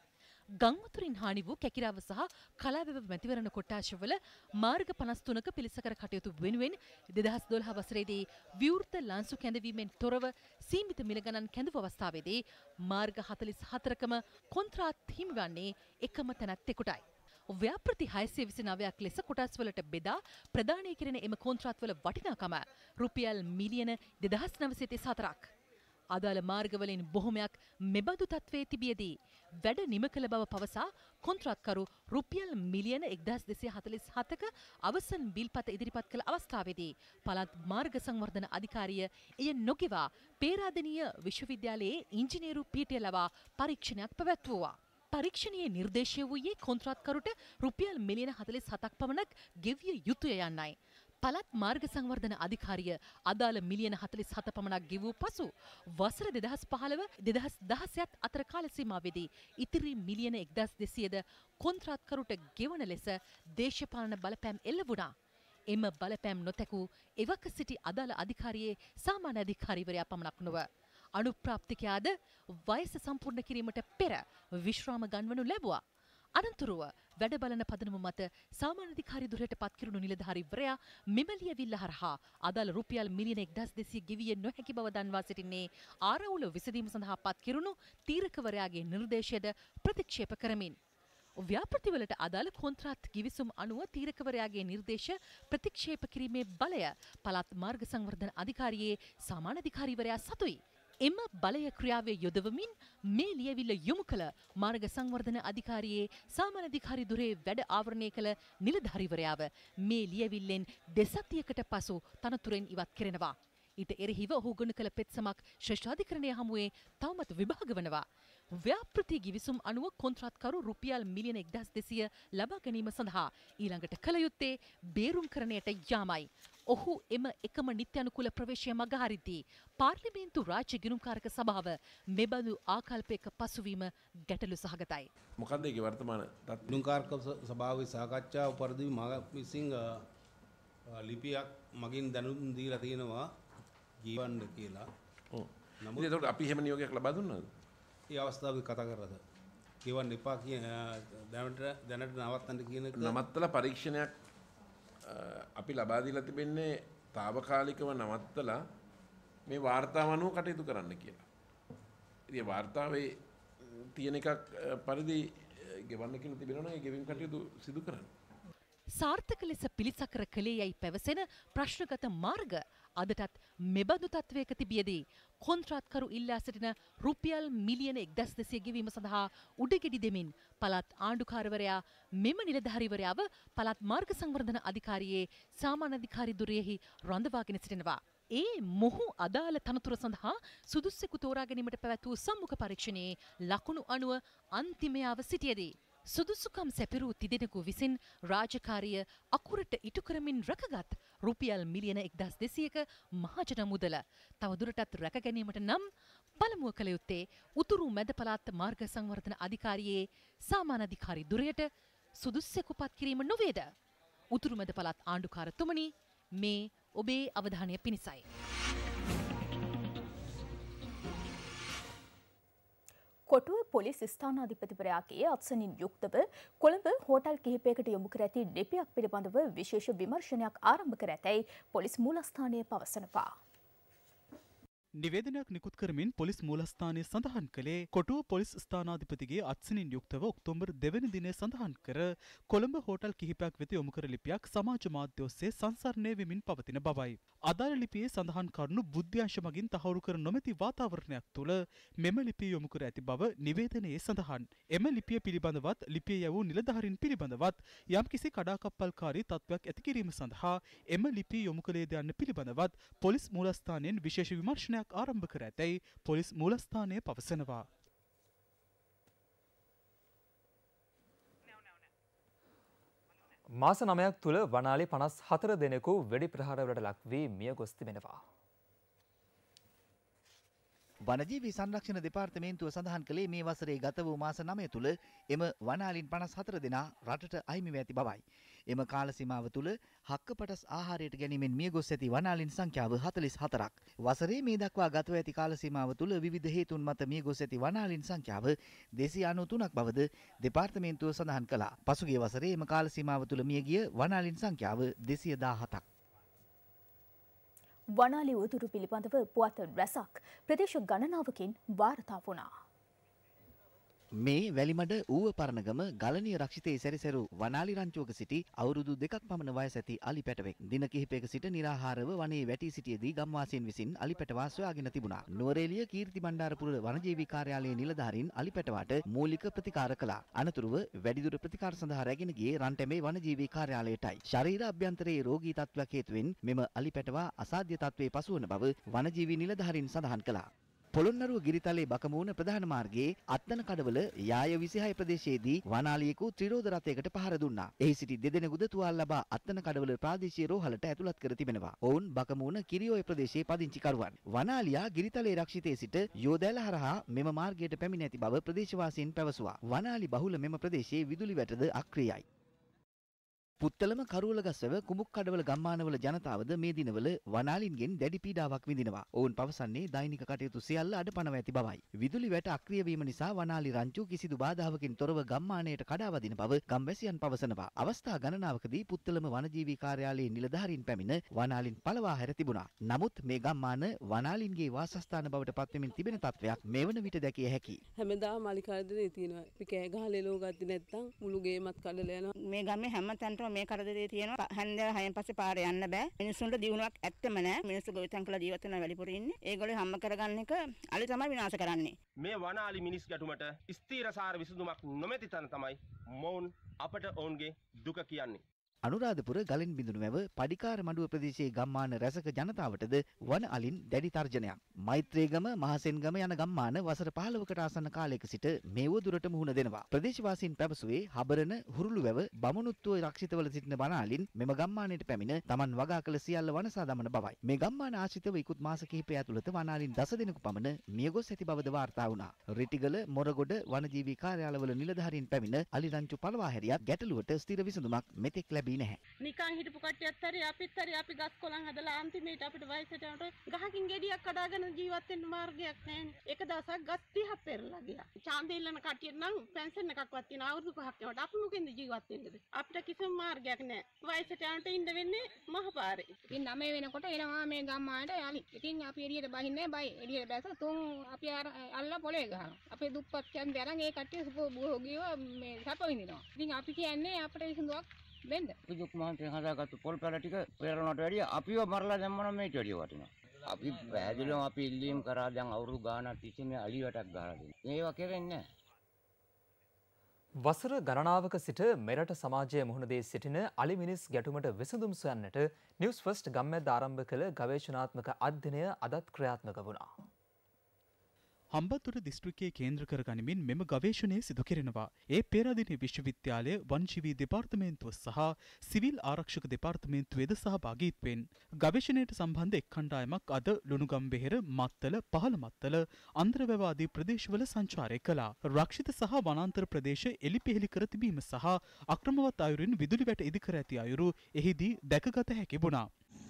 ගංවතුරින් හානි වූ කැකිරාව සහ කලාවැව මැතිවරණ කොට්ටාශවල මාර්ග පනස් තුනක පිළිසකර කටයුතු වෙනුවෙන් දෙදහස් දොළහ වසරේදී විවෘත ලන්සු කැඳවීමෙන් තොරව සීමිත මිල ගණන් කැඳවු අවස්ථාවේදී මාර්ග හතළිස් හතරකම කොන්ත්‍රාත් හිමිවන්නේ එකම තැනැත්තෙකුටයි. ව්‍යාපෘති හයසිය විසිනවයක් ලෙස කොටස්වලට බෙදා ප්‍රදානය කෙරෙන එම කොන්ත්‍රාත්වල වටිනාකම රුපියල් මිලියන දෙදහස් නවසිය තිස් හතරක්. අදාළ මාර්ගවලින් බොහොමයක් මෙබඳු තත්වයේ තිබියදී වැඩ නිම කළ බව පවසා කොන්ත්‍රාත්කරු රුපියල් මිලියන එක්දහස් දෙසිය හතළිස් හතක අවසන් බිල්පත ඉදිරිපත් කළ අවස්ථාවේදී පළාත් මාර්ග සංවර්ධන අධිකාරිය එය නොගෙවා පේරාදෙණිය විශ්වවිද්‍යාලයේ ඉංජිනේරු පීඨය ලවා පරීක්ෂණයක් පැවැත්වුවා. පරීක්ෂණයේ නිර්දේශය වූයේ කොන්ත්‍රාත්කරුට රුපියල් මිලියන හතළිස් හතක් පමණක් ගෙවිය යුතුය යන්නයි. පළාත් මාර්ග සංවර්ධන අධිකාරිය අදාළ මිලියන හතළිස් හත පමණක් ගෙවූ පසු වසර දෙදහස් පහළව දෙදහස් දහසයත් අතර කාල සීමාවේදී ඉතිරි මිලියන එක්දහස් දෙසියද කොන්ත්‍රාත්කරුට ගෙවන ලෙස දේශපාලන බලපෑම් එල්ල වුණා. එම බලපෑම් නොතැකූ එවක සිටි අදාළ අධිකාරියේ සාමාන්‍ය අධිකාරීවරයා පමණක් නොව අනුප්‍රාප්තිකයාද වයස සම්පූර්ණ කිරීමට පෙර විශ්‍රාම ගන්වනු ලැබුවා. අනතුරුව වැඩ බලන පදනම මත සාමාන්‍යාධිකාරී දුරයට පත්කිරුණු නිලධාරීවරයා මෙම ලියවිල්ල හරහා අදාළ රුපියල් මිලියන එක්දහස් දෙසිය ගෙවිය නොහැකි බව දන්වා සිටින්නේ ආරවුල විසඳීම සඳහා පත්කිරුණු තීරකවරයාගේ නිර්දේශයද ප්‍රතික්ෂේප කරමින්. ව්‍යාපෘතිවලට අදාළ කොන්ත්‍රාත් ගිවිසුම් අනුව තීරකවරයාගේ නිර්දේශ ප්‍රතික්ෂේප කිරීමේ බලය පළාත් මාර්ග සංවර්ධන අධිකාරියේ සාමාන්‍යාධිකාරීවරයා සතුයි. එම බලය ක්‍රියාවේ යොදවමින් මේ ලියවිල්ල යොමු කළ මාර්ග සංවර්ධන අධිකාරියේ සාමාන්‍යාධිකාරී දුරේ වැඩ ආවරණය කළ නිලධාරීවරයාව මේ ලියවිල්ලෙන් දෙසතියකට පසු තනතුරෙන් ඉවත් කෙරෙනවා. ඊට එරෙහිව ඔහු ගොනු කළ පෙත්සමක් ශ්‍රේෂ්ඨාධිකරණය හමුවේ තවමත් විභාග වනවා. ව්‍යාපෘති ගිවිසුම් අනුව කොන්ත්‍රාත්කරු රුපියල් මිලියන එක්දහස් දෙසිය ලබා ගැනීම සඳහා ඊළඟට කළ යුත්තේ බේරුම්කරණයට යාමයි. ඔහු එම එකම නිත්‍යනුකූල ප්‍රවේශය මගහරිද්දී පාර්ලිමේන්තු රාජ්‍ය ගිණුම්කාරක සභාව මෙබඳු ආකල්පයක පසුවීම ගැටලු සහගතයි. මොකක්ද ඒකේ වර්තමාන තත්ත්වය? ගිණුම්කාරක සභාවේ සාකච්ඡා උපරිදි මම විසින් ලිපියක් මගින් දැනුම් දීලා තියෙනවා ජීවන්න කියලා. ඔව්. නමුත් ඒකට අපි එහෙම නියෝගයක් ලබා දුන්නාද? ඒ අවස්ථාවේ කතා කරලා කියවන්න එපා කියන දැනට දැනට නවත්තන්න කියන එක නවත්තලා පරීක්ෂණයක් අපි ලබා දීලා තිබෙන්නේ తాවකාලිකව නවත්තලා මේ වාර්තාව අනුව කටයුතු කරන්න කියලා. ඉතින් වාර්තාවේ තියෙන එකක් පරිදි ගෙවන්න කියලා තිබෙනවා නම් ඒ ගෙවීම් කටයුතු සිදු කරන්න. සාර්ථක ලෙස පිළිසකර කළේ යයි පැවසෙන ප්‍රශ්නගත මාර්ග අදටත් මෙබඳු තත්වයක තිබියදී කොන්ත්‍රාත්කරු ඉල්ලා සිටින රුපියල් මිලියන එක්දහස් දෙසිය ගෙවීම සඳහා උඩගෙඩි දෙමින් පළාත් ආණ්ඩුකාරවරයා මෙම නිලධාරීවරයාව පළාත් මාර්ග සංවර්ධන අධිකාරියේ සාමාන්‍ය අධිකාරී දුරයෙහි රඳවාගෙන සිටිනවා. ඒ මොහු අදාළ තනතුර සඳහා සුදුස්සෙකු තෝරා ගැනීමට පැවැත් වූ සම්මුඛ පරීක්ෂණයේ ලකුණු අනුව අන්තිමයාව සිටියේදී සුදුසුකම් සැපිරූ තිදෙනෙකු විසින් රාජකාරිය අකුරට ඉටු කරමින් රැකගත් රුපියල් මිලියන එක්දහස් දෙසියක මහජන මුදල තවදුරටත් රැක ගැනීමට නම් පළමුව කළ යුත්තේ උතුරු මැද පළාත් මාර්ග සංවර්ධන අධිකාරියේ සාමාන්‍ය අධිකාරී දුරයට සුදුස්සෙකු පත් කිරීම නොවේද? උතුරු මැද පළාත් ආණ්ඩුකාරතුමනි, මේ ඔබේ අවධානය පිණිසයි. කොටුව පොලිස් ස්ථානාධිපතිවරයාගේ අත්සනින් යුක්තව කොළඹ හෝටල් කිහිපයකට යොමු කර ඇති ලිපියක් පිළිබඳව විශේෂ විමර්ශනයක් ආරම්භ කර ඇතැයි පොලිස් මූලස්ථානය පවසනවා. නිවේදනයක් නිකුත් කරමින් පොලිස් මූලස්ථානය සඳහන් කළේ කොටුව පොලිස් ස්ථානාධිපතිගේ අත්සනින් යුක්තව ඔක්තෝබර් දෙවැනි දිනය සඳහන් කර කොළඹ හෝටල් කිහිපයක් වෙත යොමු කර ලිපියක් සමාජ මාධ්‍ය ඔස්සේ සංසරණය වෙමින් පවතින බවයි. අදාළ ලිපියේ සඳහන් කරුණු බුද්ධ්‍යංශ මගින් තහවුරු කර නොමැති වාතාවරණයක් තුළ මෙම ලිපිය යොමු කර ඇති බව නිවේදනයේ සඳහන්. එම ලිපිය පිළිබඳවත් ලිපිය යැවූ නිලධාරීන් පිළිබඳවත් යම්කිසි කඩාකප්පල්කාරී තත්ත්වයක් ඇති කිරීම සඳහා එම ලිපිය යොමු කළේද යන්න පිළිබඳවත් පොලිස් මූලස්ථානයෙන් විශේෂ විමර්ශනයක් ආරම්භ කර ඇතැයි පොලිස් මූලස්ථානය පවසනවා. මාස නවයක් තුළ වනාලි පනස් හතර දෙනෙකු වෙඩි ප්‍රහාරවලට ලක් වී මිය ගොස් තිබෙනවා. වනජීවි සංරක්ෂණ දෙපාර්තමේන්තුව සඳහන් කළේ මේ වසරේ ගත වූ මාස නවය තුළ එම වනාලින් පනස් හතර දෙනා රටට අහිමි වී ඇති බවයි. එම කාල සීමාව තුළ හක්කපටස් ආහාරයට ගැනීමෙන් මිය ගොස් ඇති වනාලින් සංඛ්‍යාව හතළිස් හතරක්. වසරේ මේ දක්වා ගතව ඇති කාල සීමාව තුළ විවිධ හේතුන් මත මිය ගොස් ඇති වනාලින් සංඛ්‍යාව දෙසිය අනූතුනක් බවද දෙපාර්තමේන්තුව සඳහන් කළා. පසුගිය වසරේ එම කාල සීමාව තුළ මිය ගිය වනාලින් සංඛ්‍යාව දෙසිය දාහතක්. වනාලි උතුරු පිළිබඳව පුවත් රැසක් ප්‍රදේශ ගණනාවකින් වාර්තා වුණා. මේ වැලිමඩ ඌව පරණගම ගලනිය රක්ෂිතයේ සැරිසරු වනාලි රංචුවක සිටි අවුරුදු දෙකක් පමණ වයස ඇති අලි පැටවෙක් දින කිහිපයක සිට නිරාහාරව වනයේ වැටී සිටියේදී ගම්වාසීන් විසින් අලි පැටවා සොයාගෙන තිබුණා. නුවරඑළිය කීර්ති බණ්ඩාරපුර වනජීවී කාර්යාලයේ නිලධාරීන් අලි පැටවාට මූලික ප්‍රතිකාර කළා. අනතුරුව වැඩිදුර ප්‍රතිකාර සඳහා රැගෙන ගියේ රන්ටැමේ වනජීවී කාර්යාලයටයි. ශරීර අභ්‍යන්තරයේ රෝගී තත්ත්වයක් හේතුවෙන් මෙම අලි පැටවා අසාධ්‍ය තත්ත්වයේ පසුවන බව වනජීවී නිලධාරීන් සඳහන් කළා. පොළොන්නරුව ගිරිතලේ බකමූණ ප්‍රධාන මාර්ගයේ අත්තන කඩවල යාය විසිහය ප්‍රදේශයේදී වනාලියෙකු ත්‍රිරෝධ රථයකට පහර දුන්නා. එහි සිටි දෙදෙනෙකුද තුවාල ලබා අත්තන කඩවල ප්‍රාදේශීය රෝහලට ඇතුළත් කර තිබෙනවා. ඔවුන් බකමූණ කිරියෝය ප්‍රදේශයේ පදිංචිකරුවන්. වනාලියා ගිරිතලේ රක්ෂිතයේ සිට යෝදෑල හරහා මෙම මාර්ගයට පැමිණ ඇති බව ප්‍රදේශවාසීන් පැවසුවා. වනාලි බහුල මෙම ප්‍රදේශයේ විදුලි වැටද අක්‍රියයි. පුත්තලම කරුවලගස්වැව කුඹුක් කඩවල ගම්මානවල ජනතාවද මේ දිනවල වනාලින්ගෙන් දැඩි පීඩාවක් විඳිනවා. ඔවුන් පවසන්නේ දෛනික කටයුතු සියල්ල අඩපණව ඇති බවයි. විදුලි වැට අක්‍රිය වීම නිසා වනාලි රංචු කිසිදු බාධාවකින් තොරව ගම්මානයට කඩා වදින බව ගම්වැසියන් පවසනවා. අවස්ථා ගණනාවකදී පුත්තලම වනජීවී කාර්යාලයේ නිලධාරීන් පැමිණ වනාලින් පළවා හැර තිබුණා. නමුත් මේ ගම්මාන වනාලින්ගේ වාසස්ථාන බවට පත්වෙමින් තිබෙන තත්වයක් මෙවන විට දැකිය හැකියි. හැමදාම මාලිකාදේ තියෙනවා. අපි කෑ ගහලා එලෝ ගත්තේ නැත්නම් මුළු ගේමත් කඩලා යනවා. මේ ගමේ හැම තැනටම මේ කරදරේ තියෙනවා. හැන්දෑව හයෙන් පස්සේ පාරේ යන්න බෑ. මිනිස්සුන්ට දිනුවක් ඇත්තම නෑ. මිනිස්සු ගොවිතැන් කළා ජීවත් වෙන වැලිපුරේ ඉන්නේ. ඒගොල්ලෝ හැම කරගන්න එක අලි තමයි විනාශ කරන්නේ. මේ වනාලි මිනිස් ගැටුමට ස්ථීරසාර විසඳුමක් නොමැති තැන තමයි මොවුන් අපට ඔවුන්ගේ දුක කියන්නේ. අනුරාධපුර ගලෙන් බිඳුණු වැව පඩිකාර මඩුව ප්‍රදේශයේ ගම්මාන රැසක ජනතාවටද වන අලින් දැඩි තර්ජනයක්. මෛත්‍රේගම මහසෙන්ගම යන ගම්මාන වසර පහළොවකට ආසන්න කාලයක සිට මේව දුරට මුහුණ දෙනවා. ප්‍රදේශවාසීන් පැවසුවේ හබරන හුරුළු වැව බමුණුත්වයේ රක්ෂිතවල සිටින වන අලින් මෙම ගම්මානයට පැමිණ තමන් වගා කළ සියල්ල වනසා දමන බවයි. මේ ගම්මාන ආශ්‍රිතව ඉක්ුත් මාස කිහිපය ඇතුළත වන අලින් දස දෙනෙකු පමණ මියගොස් ඇති බවද වාර්තා වුණා. රිටිගල මොරගොඩ වනජීවී කාර්යාලවල නිලධාරීන් පැමිණ අලි රංචු පළවා හැරියත් ගැටලුවට ස්ථිර විසඳුමක් මෙතෙක් ලැබී නැහැ. නිකන් හිටපු කට්ටියත් හරි අපිත් හරි අපි ගස් කොළන් හදලා අන්තිමේට අපිට වයසට යනකොට ගහකින් ගෙඩියක් කඩාගෙන ජීවත් වෙන්න මාර්ගයක් නැහැනේ. එක දවසක් ගස් තිහක් පෙරලා ගියා. ඡාන්දේ ඉල්ලන කට්ටියට නම් පෙන්ෂන් එකක්වත් තියෙන අවුරුදු පහක් යනකොට අපි මොකෙන්ද ජීවත් වෙන්නේද? අපිට කිසිම මාර්ගයක් නැහැ. වයසට යනට ඉන්න වෙන්නේ මහපාරේ. ඉතින් නවය වෙනකොට එනවා මේ ගම්මානට යලි. ඉතින් අපි එළියට බහින්නේ බයි. එළියට බැස තුන් අපි අල්ල පොලේ ගහනවා. අපේ දුප්පත් ඡන්දය අරන් ඒ කට්ටිය භෝගීව මේ සැප විඳිනවා. ඉතින් අපි කියන්නේ අපිට විසඳුවක් වෙන්න. දුක් මහන්සියෙන් හදාගත්තු පොල් පැල ටික පෙරලනට වැඩිය අපිව මරලා දැම්මම මේට වැඩිය වටිනවා. අපි පැහැදිලිවම අපි ඉල්ලීම් කරා දැන් අවුරුදු ගාණක් තිස්සේ මේ අලි වැටක් ගහලා දෙනවා. මේවා කෙරෙන්නේ නැහැ. වසර ගණනාවක සිට මෙරට සමාජයේ මුහුණ දී සිටින අලි මිනිස් ගැටුමට විසඳුම් සොයන්නට නිවුස් ෆස්ට් ගම්මැද්ද ආරම්භ කළ ගවේෂණාත්මක අධ්‍යයනය අදත් ක්‍රියාත්මක වුණා. හම්බන්තොට දිස්ත්‍රික්කයේ කේන්ද්‍ර කර ගනිමින් මෙම ගවේෂණය සිදු කෙරෙනවා. ඒ පේරාදෙණිය විශ්වවිද්‍යාලය වනජීවී දෙපාර්තමේන්තුව සහ සිවිල් ආරක්ෂක දෙපාර්තමේන්තුවේද සහභාගීත්වයෙන් ගවේෂණයට සම්බන්ධ එක් කණ්ඩායමක් අද ලුණුගම්බෙහෙර, මත්තල, පහළ මත්තල, අන්දරවැව ආදී ප්‍රදේශවල සංචාරය කළා. රක්ෂිත සහ වනාන්තර ප්‍රදේශ එලිපෙහෙලි කර තිබීම සහ අක්‍රමවත් අයුරින් විදුලි වැට ඉදිකර ඇති අයුරු එහිදී දැකගත හැකි වුණා.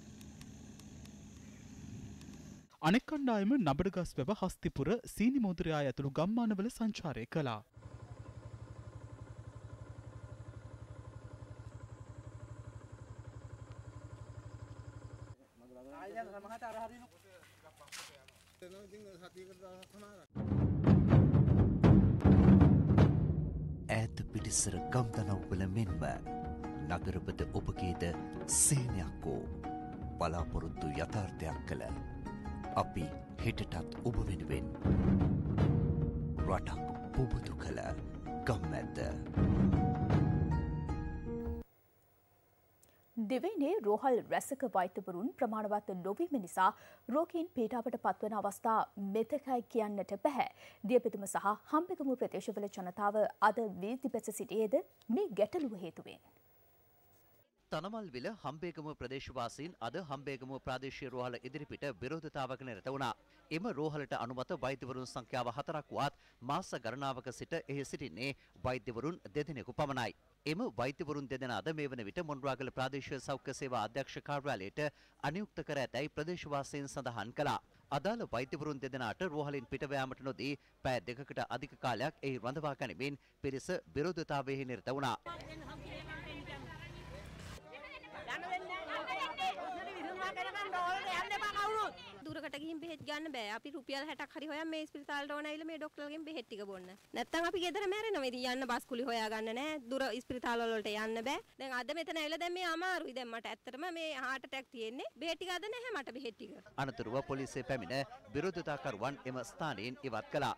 අනෙක් කණ්ඩායම නබඩගස්වැව, හස්තිපුර, සීනි මෝදරයා ඇතුළු ගම්මානවල සංචාරය කළා. ඈත පිටිසර ගම්තනව්වල මෙන්ම නගරපත ඔබගේද සේනයක් වූ බලාපොරොත්තු යථාර්ථයක් කළ අපි හෙටටත් ඔබ වෙනුවෙන් රටක් පුබුදු කළ ගම්මැද්ද. දෙවයිනේ රෝහල් රැසක වෛද්‍යවරුන් ප්‍රමාණවත් නොවීම නිසා රෝගීන් පීඩාවට පත්වන අවස්ථා මෙතකයි කියන්නට බෑ. දියපෙතුම සහ හම්බෙගම ප්‍රදේශවල ජනතාව අද වීදි බැස සිටියේද මේ ගැටලුව හේතුවෙන්. තනමල්විල හම්බේගම ප්‍රදේශවාසීන් අද හම්බේගම ප්‍රාදේශීය රෝහල ඉදිරිපිට විරෝධතාවක නිරත වුණා. එම රෝහලට අනුමත වෛද්‍යවරුන් සංඛ්‍යාව හතරක් වුවත් මාස ගණනාවක සිට එහි සිටින්නේ වෛද්‍යවරුන් දෙදෙනෙකු පමණයි. එම වෛද්‍යවරුන් දෙදෙනා අද මේ වන විට මොන්රාගල ප්‍රාදේශීය සෞඛ්‍ය සේවා අධ්‍යක්ෂ කාර්යාලයට අනියුක්ත කර ඇතැයි ප්‍රදේශවාසීන් සඳහන් කළා. අදාළ වෛද්‍යවරුන් දෙදෙනාට රෝහලින් පිටව යාමට නොදී පැය දෙකකට අධික කාලයක් එහි රඳවා ගැනීමෙන් පිරිස විරෝධතාවයෙහි නිරත වුණා. දුරකට ගිහින් බෙහෙත් ගන්න බෑ. අපි රුපියල් හැටක් හරි හොයන් මේ ස්පිරිතාලට ඕන ඇවිල්ලා මේ ડોක්ටර්ගෙන් බෙහෙත් ටික බොන්න. නැත්තම් අපි ගෙදර මැරෙනවා. ඉතින් යන්න බස් කුලි හොයා ගන්න නෑ. දුර ස්පිරිතාල වලට යන්න බෑ. දැන් අද මෙතන ඇවිල්ලා දැන් මේ අමාරුයි. දැන් මට ඇත්තටම මේ heart attack තියෙන්නේ. බෙහෙත් ටික අද නැහැ මට බෙහෙත් ටික. අනතුරුව පොලිසිය පැමිණ විරෝධතාකරුවන් එම ස්ථානයෙන් ඉවත් කළා.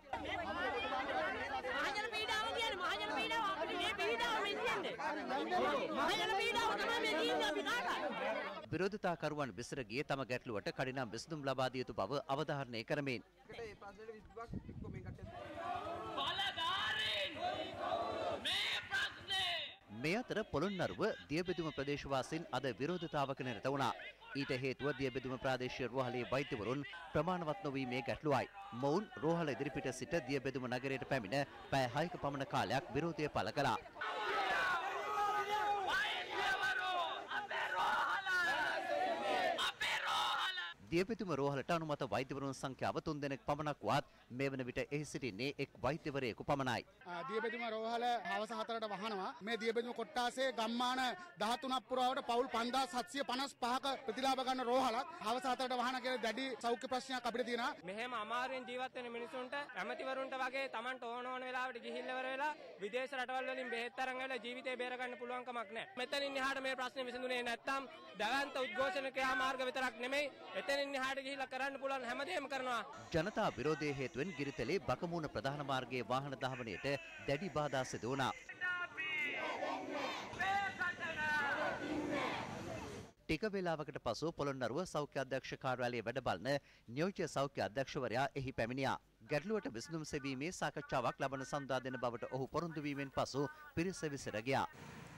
මහජන පීඩාව කියන්නේ මහජන පීඩාව අපිට මේ පීඩාව මේ කියන්නේ. මහජන පීඩාව තමයි මේ කියන්නේ අපි කාටද? විරෝධතාකරුවන් විසර ගියේ තම ගැටලුවට කඩිනම් විසඳුම් ලබා දිය යුතු බව අවධාරණය කරමින් මේ අතර පොළොන්නරුව දියබෙදුම ප්‍රදේශවාසීන් අද විරෝධතාවක නිරත වුණා. ඊට හේතුව දියබෙදුම ප්‍රාදේශීය රෝහලේ වෛද්‍යවරුන් ප්‍රමාණවත් නොවීමේ ගැටලුවයි. මොවුන් රෝහල ඉදිරිපිට සිට දියබෙදුම නගරයට පැමිණ පැය හයක පමණ කාලයක් විරෝධය පළ කළා. දියපෙතුම රෝහලට අනුමත වෛද්‍යවරුන් සංඛ්‍යාව තුන් දෙනෙක් පමණක් වත් මේ වන විට එහි සිටින්නේ එක් වෛද්‍යවරයෙකු පමණයි. දියපෙතුම රෝහල හවස හතරට වහනවා. මේ දියපෙතුම කොට්ටාසේ ගම්මාන දහතුනක් පුරාවට පවුල් පන්දාස් හත්සිය පනස් පහක ප්‍රතිලාභ ගන්න රෝහලක් හවස හතරට වහන කියලා දැඩි සෞඛ්‍ය ප්‍රශ්නයක් අපිට තියෙනවා. මෙහෙම අමාරුවෙන් ජීවත් වෙන මිනිසුන්ට ඇමතිවරුන්ට වගේ Tamanට ඕන ඕන වෙලාවට ගිහිල්ලා ඉවර වෙලා විදේශ රටවල් වලින් බෙහෙත් අරන් ඇවිල්ලා ජීවිතේ බේර ගන්න පුළුවන් කමක් නැහැ. මෙතනින් එහාට මේ ප්‍රශ්නේ විසඳුනේ නැත්තම් දවන්ත උද්ඝෝෂණ ක්‍රියාමාර්ග විතරක් නෙමෙයි එතනින් එහාට ගිහිල්ලා කරන්න පුළුවන් හැමදේම කරනවා. ජනතා විරෝධයේ හේතුවෙන් ගිරිතලේ බකමූණ ප්‍රධාන මාර්ගයේ වාහන ධාවනයට දැඩි බාධා සිදු වුණා. ටික වේලාවකට පසු පොළොන්නරුව සෞඛ්‍ය අධ්‍යක්ෂ කාර්යාලයේ වැඩ බලන නියෝජ්‍ය සෞඛ්‍ය අධ්‍යක්ෂවරයා එහි පැමිණියා. ගැටලුවට විසඳුම් සෙවීමේ සාකච්ඡාවක් ලබන සඳහා දෙන බවට ඔහු පොරොන්දු වීමෙන් පසු පිරිස විසිර ගියා.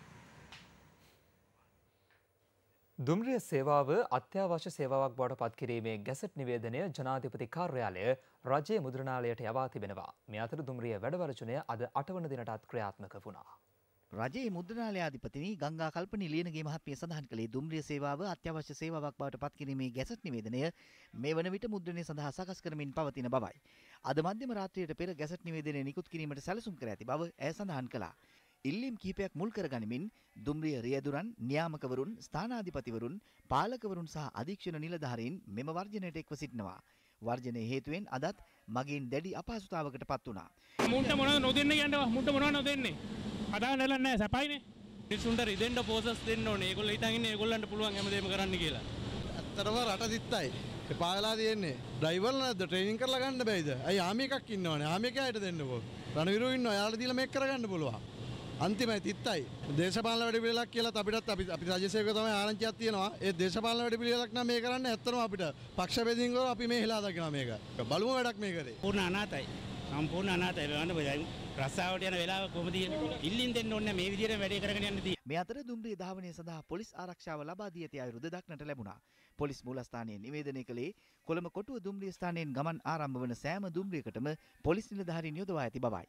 දුම්රිය සේවාව අත්‍යවශ්‍ය සේවාවක් බවට පත් කිරීමේ ගැසට් නිවේදනය ජනාධිපති කාර්යාලය රජයේ මුද්‍රණාලයට යවා තිබෙනවා. මේ අතර දුම්රිය වැඩවර්ජනය අද අටවන දිනටත් ක්‍රියාත්මක වුණා. රජයේ මුද්‍රණාලයාධිපතිනි ගංගා කල්පනී ලියනගේ මහත්මිය සඳහන් කළේ දුම්රිය සේවාව අත්‍යවශ්‍ය සේවාවක් බවට පත් කිරීමේ ගැසට් නිවේදනය මේ වන විට මුද්‍රණය සඳහා සකස් කරමින් පවතින බවයි. අද මධ්‍යම රාත්‍රියට පෙර ගැසට් නිවේදනය නිකුත් කිරීමට සැලසුම් කර ඇති බව ඇය සඳහන් කළා. ඉල්ලීම් කිහිපයක් මුල් කරගනිමින් දුම්රිය රියදුරන්, නියාමකවරුන්, ස්ථානාධිපතිවරුන්, පාලකවරුන් සහ අධීක්ෂණ නිලධාරීන් මෙම වර්ජනයට එක්ව සිටිනවා. වර්ජනයේ හේතුවෙන් අදත් මගින් දැඩි අපහසුතාවකට පත් වුණා. මුන්ට මොනවද නොදෙන්නේ යනවා මුන්ට මොනවද නොදෙන්නේ? අදාළ නැලක් නැහැ සපයිනේ. මිනිස්සුන්ට රිදෙන්න පෝසස් දෙන්න ඕනේ. ඒගොල්ලෝ හිතන් ඉන්නේ ඒගොල්ලන්ට පුළුවන් හැමදේම කරන්න කියලා. ඇත්තටම රට දිත්තයි. එපා වෙලා තියෙන්නේ. ඩ්‍රයිවර්ලා නැද්ද ට්‍රේනින් කරලා ගන්න බැයිද? අයි ආමි එකක් ඉන්නවනේ. ආමි එකයිට දෙන්නකෝ. රණවිරු ඉන්නවා. යාළුවා දීලා මේක කරගන්න පුළුවන්. අන්තිමයි තිත්තයි. දේශපාලන වැඩ පිළිවෙලක් කියලා අපිටත් අපි අපි රාජ්‍ය සේවක තමයි ආරංචියක් තියෙනවා. ඒ දේශපාලන වැඩ පිළිවෙලක් නම් මේ කරන්නේ ඇත්තටම අපිට පක්ෂ බෙදින් කරලා අපි මේ හෙලා දකිනවා මේක. බලමු වැඩක් මේ කරේ. පූර්ණ අනාතයි. සම්පූර්ණ අනාතයි. බලන්න බෑ. රස්සාවට යන වෙලාව කොහොමද ඉල්ලින් දෙන්න ඕනේ මේ විදිහට වැඩේ කරගෙන යන්න තියෙන්නේ. මේ අතර දුම්රිය ධාවනය සඳහා පොලිස් ආරක්ෂාව ලබා දී ඇති අයුරුද දක්නට ලැබුණා. පොලිස් මූලස්ථානයේ නිවේදනය කළේ කොළඹ කොටුව දුම්රිය ස්ථානයෙන් ගමන් ආරම්භ වන සෑම දුම්රියකටම පොලිස් නිලධාරීන් යොදවා ඇති බවයි.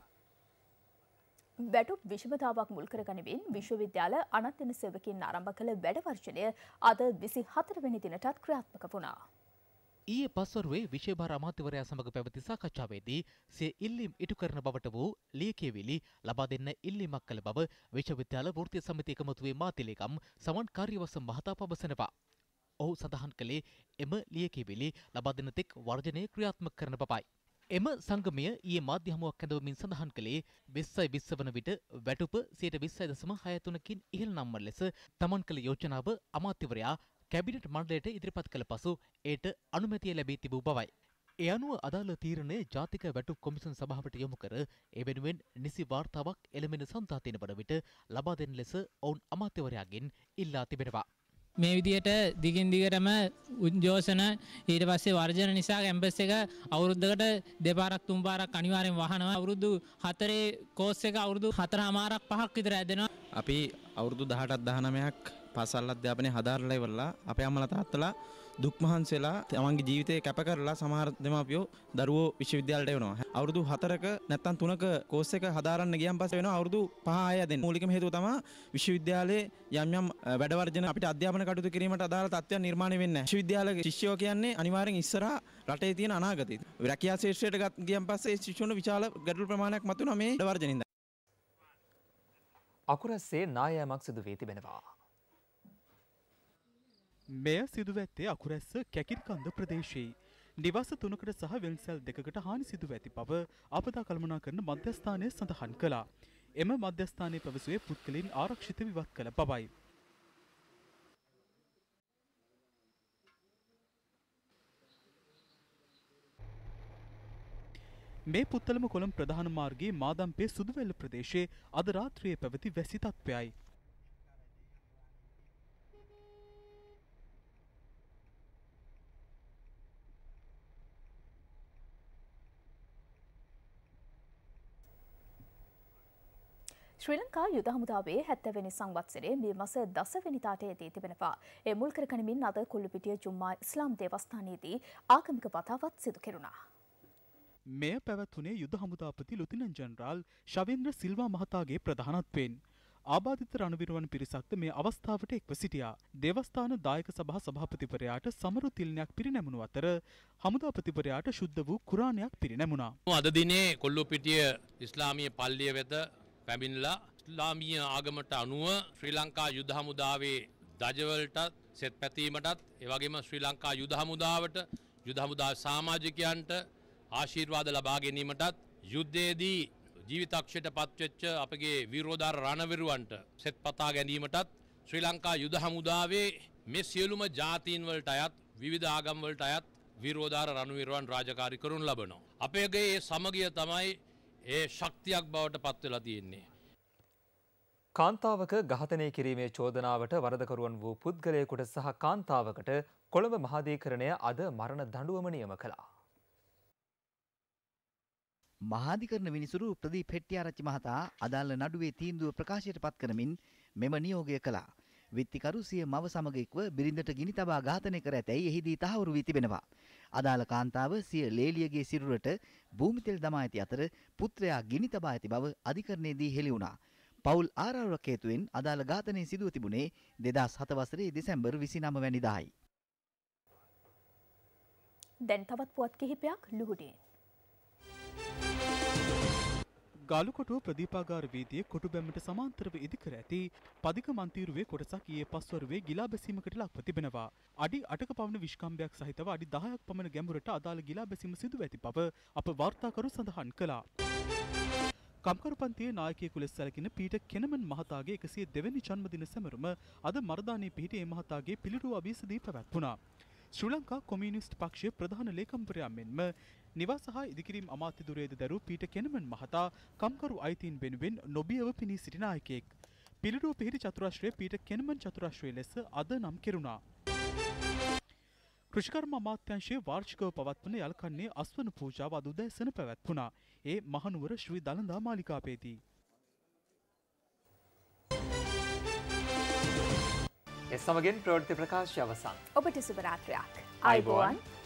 වැටුප් විෂමතාවක් මුල් කරගනිමින් විශ්වවිද්‍යාල අනත්තන සේවකින් ආරම්භ කළ වැඩවර්ජනය අද විසි හතර වෙනි දිනටත් ක්‍රියාත්මක වුණා. ඊයේ පස්වරුවේ විශේෂ අමාත්‍යවරයා සමග පැවති සාකච්ඡාවේදී සිය ඉල්ලීම් ඉටු කරන බවට වූ ලියකියවිලි ලබා දෙන්න ඉල්ලීමක් කළ බව විශ්වවිද්‍යාල වෘත්තීය සමිතිය එකමුතුවේ මාතිලේකම් සමන් කාර්යවසම් මහතා පවසනවා. ඔහු සඳහන් කළේ එම ලියකියවිලි ලබා දෙන තෙක් වර්ජනය ක්‍රියාත්මක කරන බවයි. එම සංගමය ඊයේ මාධ්‍ය හමුවක් ඇඳවමින් සඳහන් කළේ විස්සයි විස්ස වන විට වැටුප සියයට විස්සයි දශම හය තුනකින් ඉහළ නම්වන ලෙස තමන් කළ යෝජනාව අමාත්‍යවරයා කැබිනට් මණ්ඩලයට ඉදිරිපත් කළ පසු එයට අනුමැතිය ලැබී තිබූ බවයි. ඒ අනුව අදාළ තීරණය ජාතික වැටුප් කොමිසම් සභාවට යොමු කර ඒ වෙනුවෙන් නිසි වාර්තාවක් එළමෙන සන්තා තියෙන බඩ විට ලබා දෙන ලෙස ඔවුන් අමාත්‍යවරයාගෙන් ඉල්ලා තිබෙනවා. මේ විදියට දිගින් දිගටම උද්ඝෝෂණ ඊට පස්සේ වර්ජන නිසා කැම්පස් එක අවුරුද්දකට දෙපාරක් තුන් පාරක් අනිවාර්යෙන් වහනවා. අවුරුදු හතරේ කෝස් එක අවුරුදු හතරමාරක් පහක් විතර ඇදෙනවා. අපි අවුරුදු දහඅටක් දහනවයක් පාසල් අධ්‍යාපනය හදාarලා ඉවරලා අපේ අම්මලා තාත්තලා දුක් මහන්සියලා තමන්ගේ ජීවිතේ කැප කරලා සමහර දෙමාපියෝ දරුවෝ විශ්වවිද්‍යාලයට එනවා. අවුරුදු හතරක නැත්නම් තුනක කෝස් එක හදාරන්න ගියන් පස්සේ වෙනවා අවුරුදු පහ ආය දෙන්න. මූලිකම හේතුව තමයි විශ්වවිද්‍යාලයේ යම් යම් වැඩ වර්ජන අපිට අධ්‍යාපන කටයුතු කිරීමට අදාළ තත්ත්වයන් නිර්මාණය වෙන්නේ නැහැ. විශ්වවිද්‍යාල ශිෂ්‍යයෝ කියන්නේ අනිවාර්යෙන් ඉස්සරහා රටේ තියෙන අනාගතය. රැකියා ශාස්ත්‍රයට ගියන් පස්සේ ශිෂ්‍යුන්ට විශාල ගැටලු ප්‍රමාණයක් මතුවෙනවා මේ වැඩ වර්ජනින්ද. අකුරස්සේ නායෑමක් සිදු වී තිබෙනවා. මෙය සිදුව ඇත්තේ අකුරැස්ස කැකිරිකන්ද ප්‍රදේශයේ. නිවාස තුනකට සහ වෙල්සැල් දෙකකට හානි සිදුව ඇති බව අපදා කළමනාකරන මධ්‍යස්ථානය සඳහන් කළා. එම මධ්‍යස්ථානයේ පැවසුවේ පුද්ගලයන් ආරක්ෂිත විවත් කළ බවයි. මේ පුත්තලම කොළඹ ප්‍රධාන මාර්ගයේ මාදම්පේ සුදුවැල්ල ප්‍රදේශයේ අද රාත්‍රියේ පැවති වැසි තත්ත්වයයි. ශ්‍රී ලංකා යුද හමුදාවේ හැත්තෑවෙනි සංවත්සරයේ මේ මාස දසවෙනිදාට යෙදී තිබෙනවා. ඒ මුල් කර ගනිමින් අද කොල්ලුපිටිය ජුම්මා ඉස්ලාම් දේවස්ථානයේදී ආගමික වතාවත් සිදු කෙරුණා. මෙය පැවැත්වුණේ යුද හමුදාපති ලුතිනන්ට් ජෙනරාල් ශවේන්ද්‍ර සිල්වා මහතාගේ ප්‍රධානත්වයෙන්. ආබාධිත රණවිරුවන් පිරිසක්ද මේ අවස්ථාවට එක්ව සිටියා. දේවස්ථාන දායක සභා සභාපතිවරයාට සමරු තිලනයක් පිරිනැමුණු අතර හමුදාපතිවරයාට ශුද්ධ වූ කුරාණයක් පිරිනැමුණා. අද දිනේ කොල්ලුපිටිය ඉස්ලාමීය පල්ලිය වෙත පැමිණලා ඉස්ලාමීය ආගමට අනුව ශ්‍රී ලංකා යුද හමුදාවේ දජවලට සෙත් පැතීමටත් එවැගේම ශ්‍රී ලංකා යුද හමුදාවට යුද හමුදාවේ සමාජිකයන්ට ආශිර්වාද ලබා ගැනීමටත් යුද්ධයේදී ජීවිතක්ෂයට පත්වෙච්ච අපගේ විරෝධාර රණවිරුවන්ට සෙත් පතා ගැනීමටත් ශ්‍රී ලංකා යුද හමුදාවේ මේ සියලුම ජාතීන් වලට අයත් විවිධ ආගම් වලට අයත් විරෝධාර රණවිරුවන් රාජකාරී කරනු ලබනවා. අපේගේ මේ සමගිය තමයි ඒ ශක්තියක් බවට පත් වෙලා තියෙන්නේ. කාන්තාවක ඝාතනය කිරීමේ චෝදනාවට වරදකරුවන් වූ පුද්ගලයෙකුට සහ කාන්තාවකට කොළඹ මහාධිකරණය අද මරණ දඬුවම නියම කළා. මහාධිකරණ විනිසුරු ප්‍රදීප් හෙට්ටිආරච්චි මහතා අදාළ නඩුවේ තීන්දුව ප්‍රකාශයට පත් කරමින් මෙම නියෝගය කළා. විත්තිකරු සිය මව සමග එක්ව බිරිඳට ගිනි තබා ඝාතනය කර ඇතැයි එහිදී තහවුරු වී තිබෙනවා. අදාළ කාන්තාව සිය ලේලියගේ සිරුරට භූමිතෙල් දමා ඇති අතර පුත්‍රයා ගිනි තබා ඇති බව අධිකරණයේදී හෙළි වුණා. පවුල් ආරාවරක හේතුවෙන් අදාළ ඝාතනය සිදුව තිබුණේ දෙදහස් හත වසරේ දෙසැම්බර් විසිනම වැනිදායි. දැන් තවත් පුවත් කිහිපයක් ලුහුඩින්. ගාලුකොටුව ප්‍රදීපාගාර වීදියේ කොටුබැම්මට සමාන්තරව ඉදිකර ඇති පදික මන්තිරුවේ කොටසක් ඊයේ පස්වරුවේ ගිලා බැසීමකට ලක්ව තිබෙනවා. අඩි අටක පමණ විශ්කම්භයක් සහිතව අඩි දහයක් පමණ ගැඹුරට අදාළ ගිලා බැසීම සිදුව ඇති බව අප වාර්තාකරු සඳහන් කළා. කම්කරු පන්තියේ නායකයෙකු ලෙස සැලකෙන පීටර් කෙනමන් මහතාගේ එකසිය දෙවැනි ජන්මදින සැමරුම අද මර්දානයේ පිහිටි ඒ මහතාගේ පිළිරුව අභියසදී පැවැත්වුණා. ශ්‍රී ලංකා කොමියුනිස්ට් පක්ෂයේ ප්‍රධාන ලේකම්වරයා මෙන්ම නිවාස හා ඉදිකිරීම් අමාත්‍ය දුරේද දරූ පීටර් කෙනමන් මහතා කම්කරු අයිතීන් වෙනුවෙන් නොබියව පිණී සිටි නායකයෙක්. පිළිරුව පිහිටි චතුරාශ්‍රය පීටර් කෙනමන් චතුරාශ්‍රය ලෙස අද නම් කෙරුණා. කෘෂිකර්ම අමාත්‍යාංශයේ වාර්ෂිකව පවත්වන යල්කන්නේ අස්වන පූජාව අද උදෑසන පැවැත්වුණා. ඒ මහනුවර ශ්‍රී දළදා මාලිගාවේදී. ඒ සමගින් ප්‍රවෘත්ති ප්‍රකාශය අවසන්. ඔබට සුබ රාත්‍රියක්. ආයුබෝවන්.